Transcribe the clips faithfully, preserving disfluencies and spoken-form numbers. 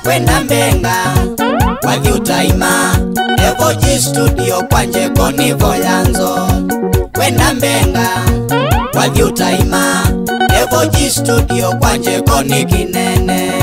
Wenda mbenga wathi utaima Evo G Studio kwanje koni voyanzo. Wenda mbenga wathi utaima Evo G Studio kwanje koni kinene.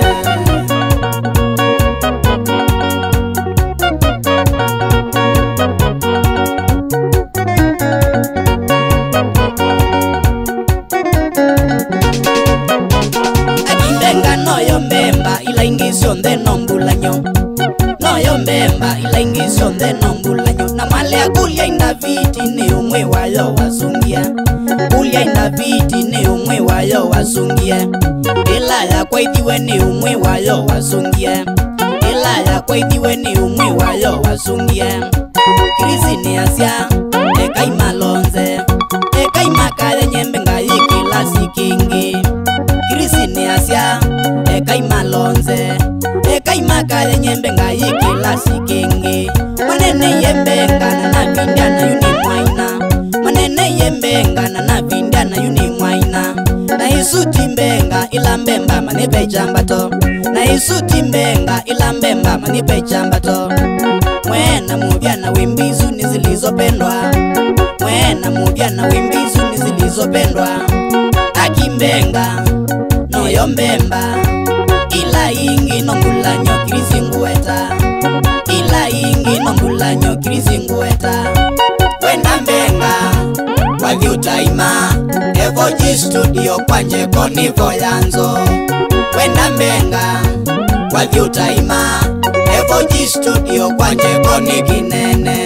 Akimbenga noyo mbemba ila ingisyo nde nombulanyo. Noyo mbemba ila ingisyo nde nombulanyo. Na male akulia ina viti ni umwe wayo wasungia. Kulia ina viti ni umwe wayo wasungia. Ila ya kwa ithiwe ni umwe wayo wasungia. Ila ya kwa ithiwe ni umwe wayo wasungia. Krisi ni asya eka imalonze. Eka imakale nyembenga yikila sikingi. Krisi ni asya eka imalonze. Eka imakale nyembenga yikila sikingi. Manene yembenga na navinda na yuni mwaina. Manene yembenga na navinda na yuni mwaina. Na isuti mbenga ila mbemba manipe chambato. Na isuti mbenga ila mbemba manipe chambato. Mwena muvya na wimbizu nizilizopendwa. Mwena muvya na wimbizu nizilizopendwa. Akimbenga noyo mbemba ila ingi nombulanyo Krisi ngueta. Ila ingi nombulanyo Krisi ngueta. Wenda mbenga wathi utaima Evo G Studio kwanje koni voyanzo. Wenda mbenga wathi utaima Evo G Studio kwanje koni kinene.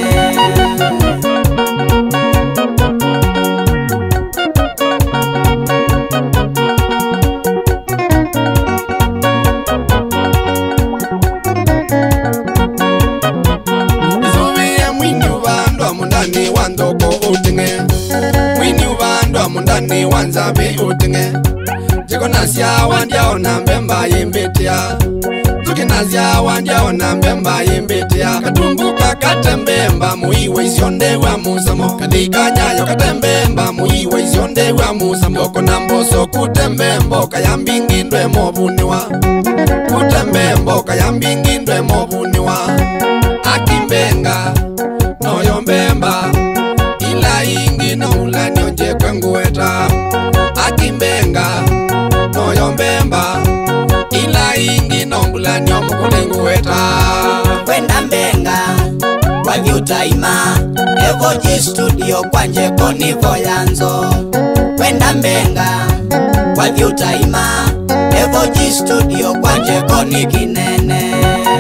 Mundani wandoko utinge Mwini ubandwa mundani wanzabi utinge Jiko nasya wandia ona mbemba yimbitia Zuki nasya wandia ona mbemba yimbitia Katumbuka katembemba muiwe isionde wa musamo Kadika nyayo katembemba muiwe isionde wa musamo Yoko na mboso kutembembo kayambingi ndwe mobuniwa Kutembembo kayambingi ndwe mobuniwa Akimbenga noyo mbemba ila ingi no ulanyo nje kwengueta. Akimbenga noyo mbemba ila ingi no ulanyo mkulengueta. Wenda mbenga wathi utaima Evo G Studio kwanje koni voyanzo. Wenda mbenga wathi utaima Evo G Studio kwanje koni kinene.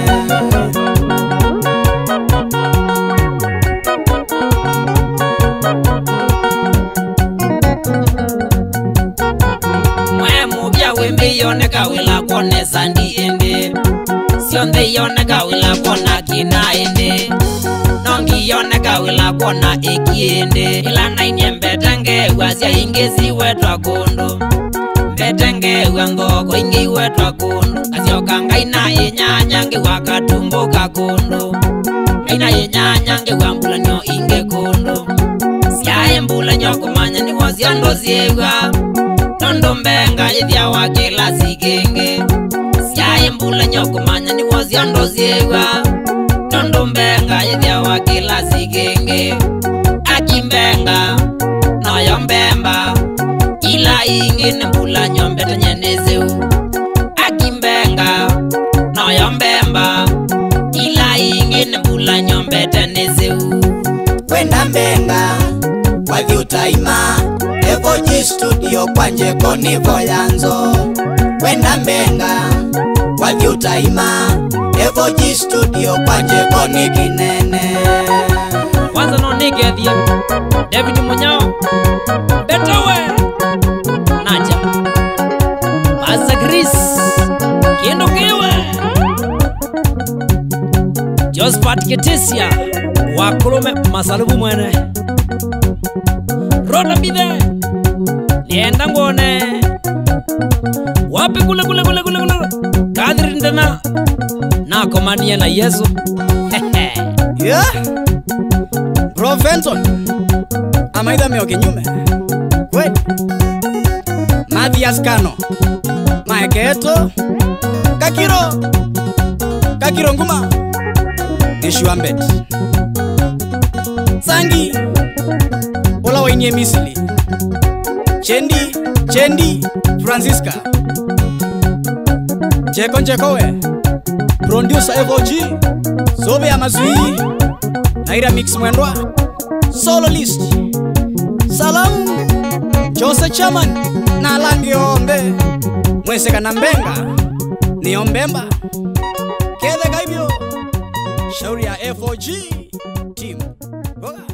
Wembe yoneka wila kone sandi ende. Sionde yoneka wila kona kina ende. Nongi yoneka wila kona eki ende. Ila nainye mbetenge wazia ingezi wetwa kundu. Mbetenge wangoko ingi wetwa kundu. Kasio kanga ina yenyanya nge wakatumbuka kundu. Ina yenyanya nge wambulanyo inge kundu. Siya embulanyo kumanya ni wazia ndoziewa. Nondo mbenga yithia wa kila sikenge. Siya embula nyokumanya ni wazia ndoziewa. Nondo mbenga yithia wa kila sikenge. Akimbenga noyo mbemba ila ingi nembula nyombeta nyenezeu. Akimbenga noyo mbemba ila ingi nembula nyombeta nezeu. Wenda mbenga wathi utaima Evo G Studio kwanje koni voyanzo. Wenda mbenga wathi utaima Evo G Studio kwanje koni kinene. Wanza no nigethie David Munyao Betowe Naja Asa Chris Kiendo kiwe Jospat Ketisia Wakurume masalubu mwene Roda bide Nienda ngone Wapi kule kule kule kule kule Kadri ndena Na komania na Yesu Yeah Bro Fenton Amaida meo kinyume Kweli Mathias Kano Maeketo Kakiro Kironguma Neshuambet Sangi Ola wainie Misili Chendi Chendi Francisca Cheko Nchekowe Producer F O G Zobe ya Mazui Naira Mix Mwendwa Solo List Salamu Jose Chaman na Langi Ombe Mwese Kanambenga ni Ombemba Kede Gaibyo Shauri ya F O G Team Goga